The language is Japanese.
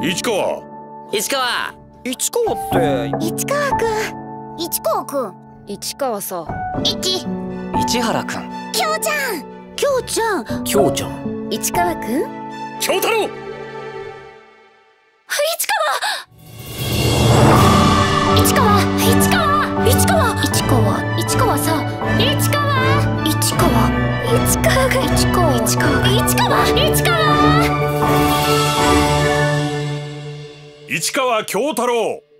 市川。 市川。 市川って市川くん。市川くん。 市川さ。 市原くん。 きょうちゃん。きょうちゃん。 きょうちゃん。 市川くん。 京太郎。 市川。市川。市川。市川。市川。市川さ。市川。市川。市川が市川。市川。市川。市川。 市川京太郎。